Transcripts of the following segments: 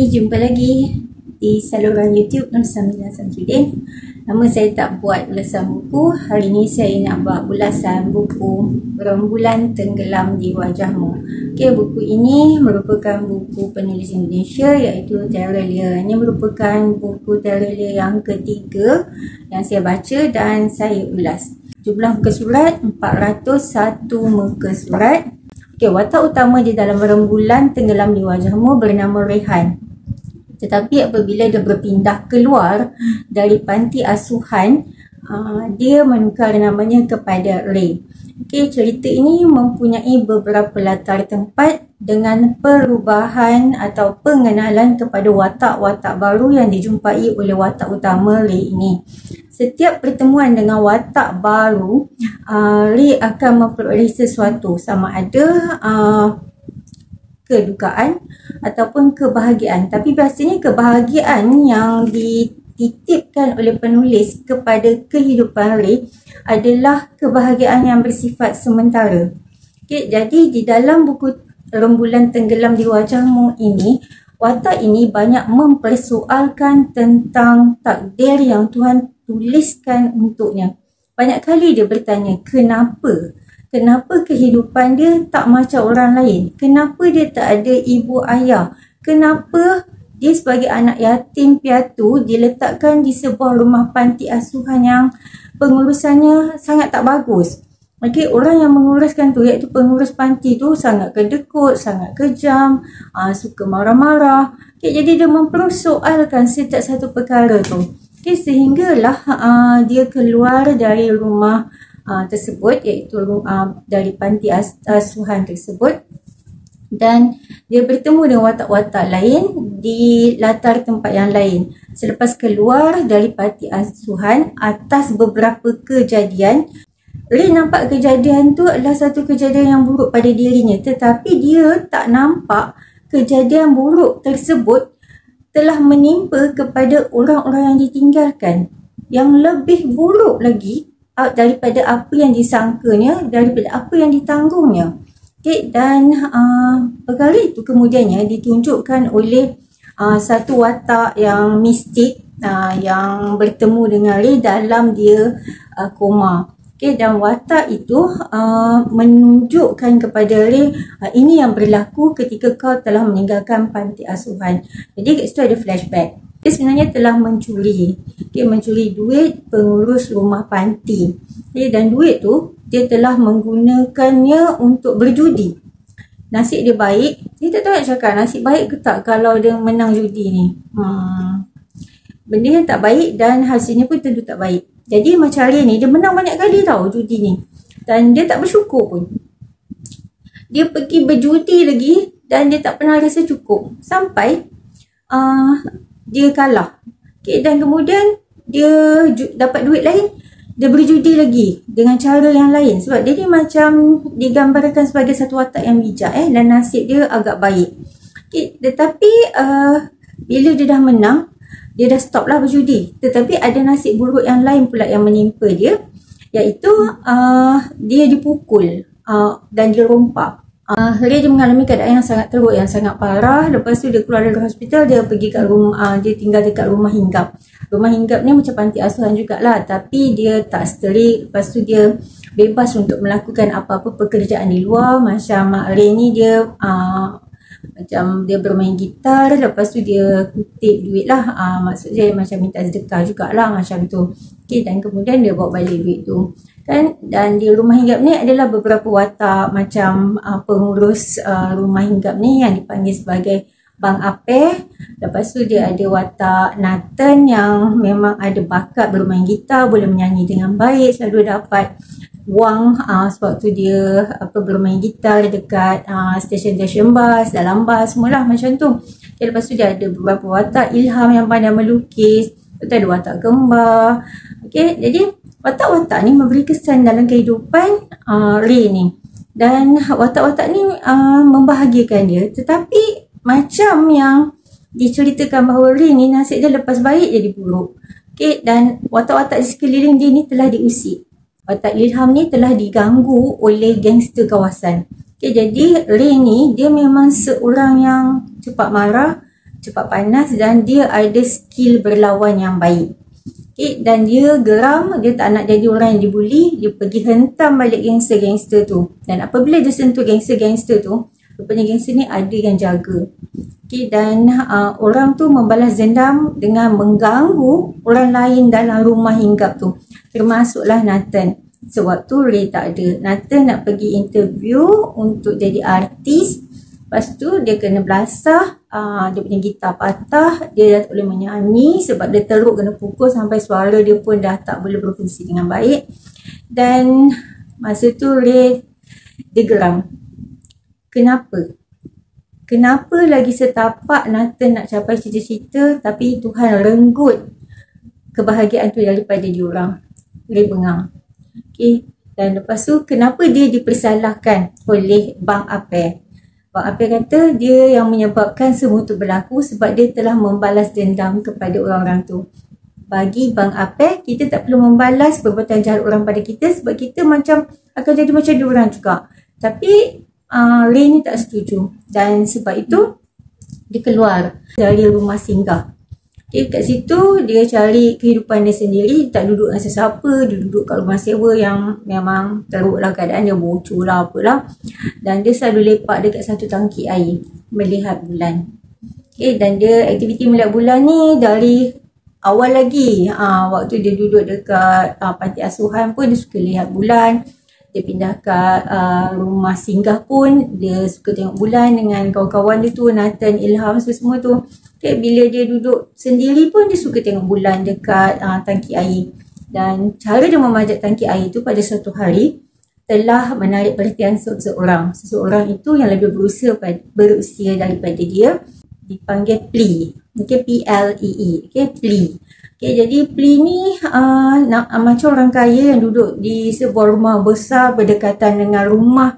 jumpa lagi di saluran YouTube Nursamila Samsudin. Nama saya tak buat ulasan buku. Hari ini saya nak buat ulasan buku Rembulan Tenggelam di Wajahmu. Buku ini merupakan buku penulis Indonesia iaitu Tara Lia. Ini merupakan buku Tara Lia yang ketiga yang saya baca dan saya ulas. Jumlah muka surat 401 muka surat. Watak utama di dalam Rembulan Tenggelam di Wajahmu bernama Rehan. Tetapi apabila dia berpindah keluar dari panti asuhan, dia menukar namanya kepada Ray. Cerita ini mempunyai beberapa latar tempat dengan perubahan atau pengenalan kepada watak-watak baru yang dijumpai oleh watak utama Ray ini. Setiap pertemuan dengan watak baru, Ray akan memperoleh sesuatu, sama ada kedukaan ataupun kebahagiaan. Tapi biasanya kebahagiaan yang dititipkan oleh penulis kepada kehidupan Ray adalah kebahagiaan yang bersifat sementara. Jadi di dalam buku Rembulan Tenggelam di Wajahmu ini, watak ini banyak mempersoalkan tentang takdir yang Tuhan tuliskan untuknya. Banyak kali dia bertanya, kenapa? Kenapa kehidupan dia tak macam orang lain? Kenapa dia tak ada ibu ayah? Kenapa dia sebagai anak yatim piatu diletakkan di sebuah rumah panti asuhan yang pengurusannya sangat tak bagus? Orang yang menguruskan tu, iaitu pengurus panti tu, sangat kedekut, sangat kejam, suka marah-marah. Jadi dia mempersoalkan setiap satu perkara tu. Sehinggalah dia keluar dari rumah tersebut, iaitu dari panti asuhan tersebut, dan dia bertemu dengan watak-watak lain di latar tempat yang lain. Selepas keluar dari panti asuhan, atas beberapa kejadian, Ray nampak kejadian tu adalah satu kejadian yang buruk pada dirinya, tetapi dia tak nampak kejadian buruk tersebut telah menimpa kepada orang-orang yang ditinggalkan, yang lebih buruk lagi daripada apa yang disangkanya, daripada apa yang ditanggungnya. Dan perkara itu kemudiannya ditunjukkan oleh satu watak yang mistik yang bertemu dengan Ray dalam dia koma. Dan watak itu menunjukkan kepada Ray, ini yang berlaku ketika kau telah meninggalkan panti asuhan. Jadi kat situ ada flashback. Dia sebenarnya telah mencuri duit pengurus rumah panti. Dan duit tu dia telah menggunakannya untuk berjudi. Nasib dia baik. Dia tak tahu nak cakap nasib baik ke tak kalau dia menang judi ni. Benda yang tak baik dan hasilnya pun tentu tak baik. Jadi macam hari ni dia menang banyak kali tau judi ni. Dan dia tak bersyukur pun. Dia pergi berjudi lagi dan dia tak pernah rasa cukup. Sampai dia kalah. Dan kemudian dia dapat duit lain, dia berjudi lagi dengan cara yang lain. Sebab dia ni macam digambarkan sebagai satu watak yang bijak dan nasib dia agak baik. Tetapi bila dia dah menang, dia dah stop lah berjudi. Tetapi ada nasib buruk yang lain pula yang menimpa dia, iaitu dia dipukul dan dia rompak. Ray dia mengalami keadaan yang sangat teruk, yang sangat parah. Lepas tu dia keluar dari hospital, dia pergi kat rumah, dia tinggal dekat rumah hinggap. Rumah hinggap ni macam panti asuhan jugalah, tapi dia tak strict. Lepas tu dia bebas untuk melakukan apa-apa pekerjaan di luar. Macam Ray ni dia macam dia bermain gitar, lepas tu dia kutip duit lah, maksudnya macam minta sedekah jugalah macam tu. Dan kemudian dia bawa balik duit tu kan. Dan di rumah hinggap ni adalah beberapa watak macam pengurus rumah hinggap ni yang dipanggil sebagai Bang Apeh. Lepas tu dia ada watak Nathan yang memang ada bakat bermain gitar, boleh menyanyi dengan baik, selalu dapat wang sebab tu dia bermain gitar dekat stesen-stesen bas, dalam bas, semualah macam tu. Lepas tu dia ada beberapa watak Ilham yang pandai melukis, lepas tu ada watak Kembar. Jadi watak-watak ni memberi kesan dalam kehidupan Ray ni, dan watak-watak ni membahagiakan dia. Tetapi macam yang diceritakan bahawa Ray ni nasib dia lepas baik jadi buruk. Dan watak-watak di sekeliling dia ni telah diusik. Watak Ilham ni telah diganggu oleh gangster kawasan. Jadi Ray ni dia memang seorang yang cepat marah, cepat panas dan dia ada skill berlawan yang baik. Okay, dan dia geram, dia tak nak jadi orang yang dibuli, dia pergi hentam balik gangster-gangster tu. Dan apabila dia sentuh gangster-gangster tu, rupanya gangster ni ada yang jaga. Okay, dan orang tu membalas dendam dengan mengganggu orang lain dalam rumah hinggap tu. Termasuklah Nathan. Sewaktu Ray tak ada, Nathan nak pergi interview untuk jadi artis. Lepas tu dia kena belasah, dia punya gitar patah, dia dah tak boleh menyanyi sebab dia teruk kena pukul sampai suara dia pun dah tak boleh berfungsi dengan baik. Dan masa tu Ray dia geram. Kenapa? Kenapa lagi setapak Nathan nak capai cita-cita tapi Tuhan renggut kebahagiaan tu daripada diorang? Ray bengang. Okay. Dan lepas tu kenapa dia dipersalahkan oleh Bang Apeh? Bang Apeh kata dia yang menyebabkan semua tu berlaku sebab dia telah membalas dendam kepada orang-orang tu. Bagi Bang Apeh, kita tak perlu membalas perbuatan jahat orang pada kita sebab kita macam akan jadi macam diorang juga. Tapi Ray ni tak setuju dan sebab itu dia keluar dari rumah singgah. Okay, kat situ dia cari kehidupan dia sendiri, tak duduk dengan sesiapa, dia duduk kat rumah sewa yang memang teruk lah keadaan dia, bocor lah apalah. Dan dia selalu lepak dekat satu tangki air melihat bulan. Okay, dan dia aktiviti melihat bulan ni dari awal lagi. Waktu dia duduk dekat panti asuhan pun dia suka lihat bulan. Dia pindah kat rumah singgah pun dia suka tengok bulan dengan kawan-kawan dia tu, Nathan, Ilham, semua tu. Okay, bila dia duduk sendiri pun dia suka tengok bulan dekat tangki air. Dan cara dia memanjat tangki air tu pada suatu hari telah menarik perhatian seseorang. Seseorang itu yang lebih berusia daripada dia, dipanggil Plee. Okay, P-L-E-E. Okay, Plee. Okay, jadi Plee ni macam orang kaya yang duduk di sebuah rumah besar berdekatan dengan rumah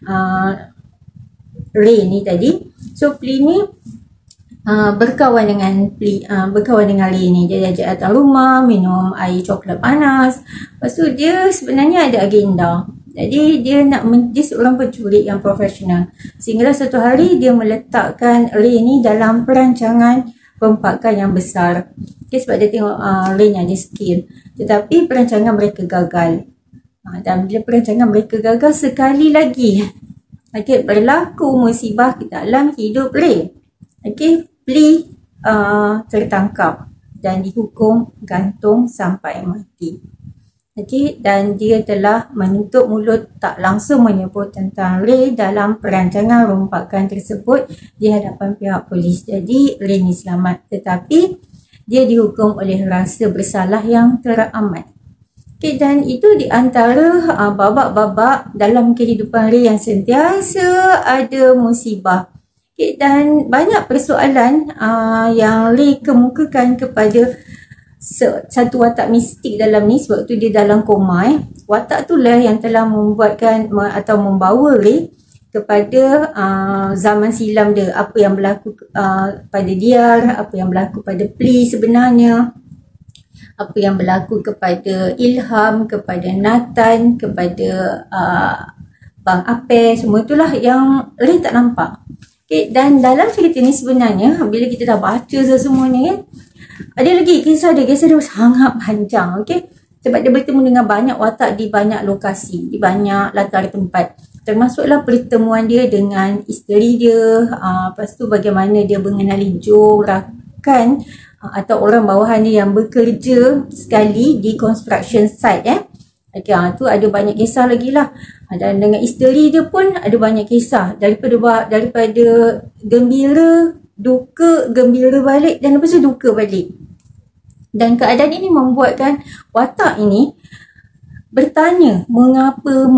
Ray ni tadi. So Plee ni berkawan dengan Ray ni. Dia ajak datang rumah, minum air coklat panas. Lepas tu dia sebenarnya ada agenda. Jadi dia seorang penculik yang profesional. Sehinggalah satu hari dia meletakkan Ray ni dalam perancangan rompakan yang besar. Okay, sebab dia tengok Ray ni ada skill. Tetapi perancangan mereka gagal. Dan bila perancangan mereka gagal sekali lagi, okay, berlaku musibah dalam hidup Ray. Okay, Plee tertangkap dan dihukum gantung sampai mati. Okay, dan dia telah menutup mulut, tak langsung menyebut tentang Ray dalam perancangan rompakan tersebut di hadapan pihak polis. Jadi Ray ni selamat, tetapi dia dihukum oleh rasa bersalah yang teramat. Okay, dan itu di antara babak-babak dalam kehidupan Ray yang sentiasa ada musibah. Okay, dan banyak persoalan yang Ray kemukakan kepada satu watak mistik dalam ni. Sebab tu dia dalam koma. Watak tu lah yang telah membuatkan atau membawa Ray kepada zaman silam dia. Apa yang berlaku pada dia, apa yang berlaku pada Plee sebenarnya, apa yang berlaku kepada Ilham, kepada Nathan, kepada Bang Apeh. Semua itulah yang Ray tak nampak. Okay, dan dalam cerita ni sebenarnya bila kita dah baca semuanya kan, ada lagi kisah dia sangat panjang. Okay, sebab dia bertemu dengan banyak watak di banyak lokasi, di banyak latar tempat. Termasuklah pertemuan dia dengan isteri dia, lepas tu bagaimana dia mengenali Joe, rakan atau orang bawahan dia yang bekerja sekali di construction site. Okay, tu ada banyak kisah lagi lah. Dan dengan isteri dia pun ada banyak kisah. Daripada gembira, duka, gembira balik dan lepas tu duka balik. Dan keadaan ini membuatkan watak ini bertanya mengapa.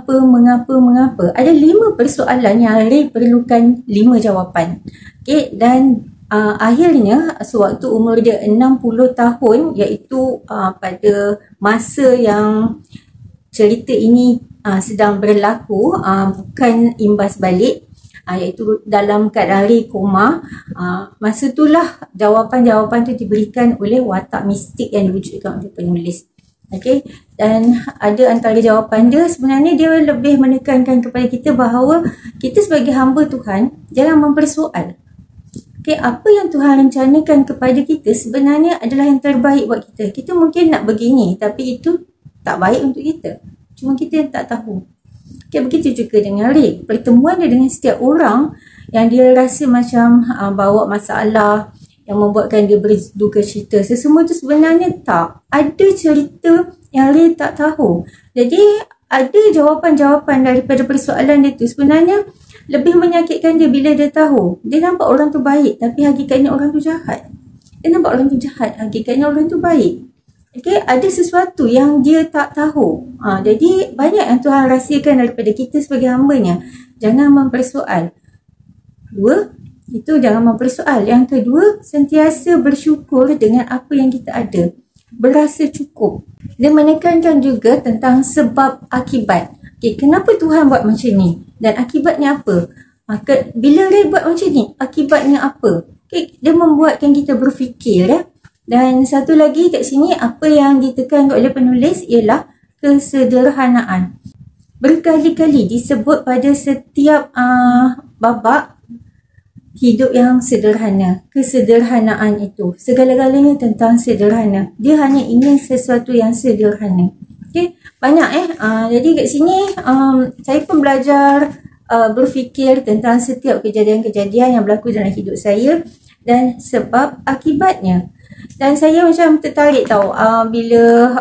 Ada 5 persoalan yang Ray perlukan 5 jawapan. Okay, dan akhirnya sewaktu umur dia 60 tahun, iaitu pada masa yang cerita ini sedang berlaku, bukan imbas balik, iaitu dalam keadaan Ray koma, masa itulah jawapan-jawapan tu diberikan oleh watak mistik yang diwujudkan oleh penulis. Okay, dan ada antara jawapan dia, sebenarnya dia lebih menekankan kepada kita bahawa kita sebagai hamba Tuhan jangan mempersoal. Okay, apa yang Tuhan rencanakan kepada kita sebenarnya adalah yang terbaik buat kita. Kita mungkin nak begini, tapi itu tak baik untuk kita. Cuma kita yang tak tahu. Okay, begitu juga dengan Ray. Pertemuan dia dengan setiap orang yang dia rasa macam bawa masalah, yang membuatkan dia berduka cita. Sesemua itu sebenarnya tak. Ada cerita yang Ray tak tahu. Jadi, ada jawapan-jawapan daripada persoalan dia tu sebenarnya lebih menyakitkan dia bila dia tahu. Dia nampak orang tu baik, tapi hakikatnya orang tu jahat. Dia nampak orang tu jahat, hakikatnya orang tu baik. Okay, ada sesuatu yang dia tak tahu. Jadi, banyak yang Tuhan rahsiakan daripada kita sebagai hamba-Nya. Jangan mempersoal. Dua, itu jangan mempersoal. Yang kedua, sentiasa bersyukur dengan apa yang kita ada. Berasa cukup. Dia menekankan juga tentang sebab akibat. Okay, kenapa Tuhan buat macam ni? Dan akibatnya apa? Maka bila Ray buat macam ni, akibatnya apa? Okay, dia membuatkan kita berfikir. Dan satu lagi kat sini, apa yang ditekankan oleh penulis ialah kesederhanaan. Berkali-kali disebut pada setiap babak hidup yang sederhana. Kesederhanaan itu. Segala-galanya tentang sederhana. Dia hanya ingin sesuatu yang sederhana. Okay, banyak jadi kat sini saya pun belajar berfikir tentang setiap kejadian-kejadian yang berlaku dalam hidup saya dan sebab akibatnya. Dan saya macam tertarik tau bila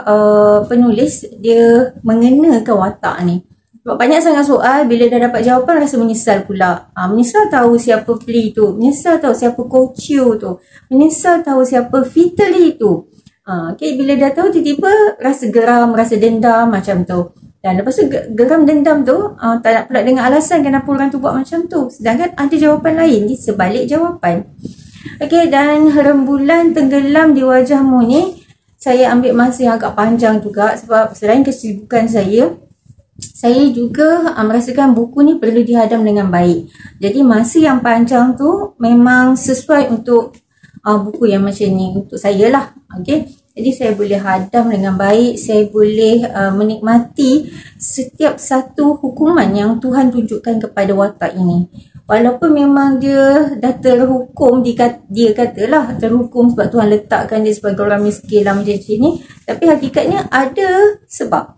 penulis dia mengenakan watak ni. Sebab banyak sangat soal, bila dah dapat jawapan rasa menyesal pula. Menyesal tahu siapa Flea tu, menyesal tahu siapa Kocio tu, menyesal tahu siapa Fitri tu. Okay, bila dah tahu tiba-tiba rasa geram, rasa dendam macam tu. Dan lepas tu geram dendam tu tak nak pula dengar alasan kenapa orang tu buat macam tu. Sedangkan ada jawapan lain di sebalik jawapan. Okay, dan rembulan tenggelam di wajahmu ni saya ambil masa yang agak panjang juga sebab selain kesibukan saya juga merasakan buku ni perlu dihadam dengan baik. Jadi masa yang panjang tu memang sesuai untuk buku yang macam ni untuk saya lah. Okay, jadi saya boleh hadam dengan baik, saya boleh menikmati setiap satu hukuman yang Tuhan tunjukkan kepada watak ini. Walaupun memang dia dah terhukum, dia katalah terhukum sebab Tuhan letakkan dia sebagai orang miskin lah macam ni, tapi hakikatnya ada sebab.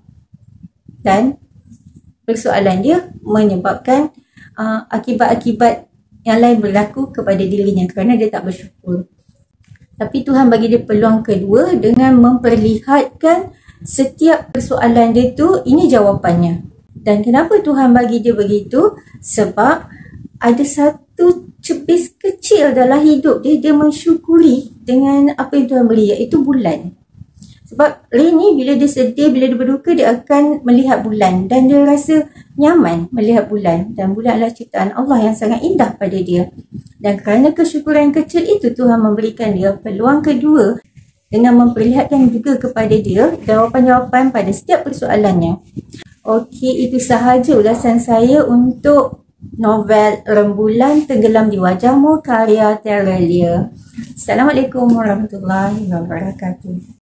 Dan persoalan dia menyebabkan akibat-akibat yang lain berlaku kepada dirinya kerana dia tak bersyukur. Tapi Tuhan bagi dia peluang kedua dengan memperlihatkan setiap persoalan dia tu, ini jawapannya. Dan kenapa Tuhan bagi dia begitu? Sebab ada satu cepis kecil dalam hidup dia, dia mensyukuri dengan apa yang Tuhan beri, iaitu bulan. Sebab Ray ni bila dia sedih, bila dia berduka, dia akan melihat bulan dan dia rasa nyaman melihat bulan. Dan bulan adalah ciptaan Allah yang sangat indah pada dia. Dan kerana kesyukuran kecil itu, Tuhan memberikan dia peluang kedua dengan memperlihatkan juga kepada dia jawapan-jawapan pada setiap persoalannya. Okey, itu sahaja ulasan saya untuk novel Rembulan Tenggelam di Wajahmu karya Terelia. Assalamualaikum warahmatullahi wabarakatuh.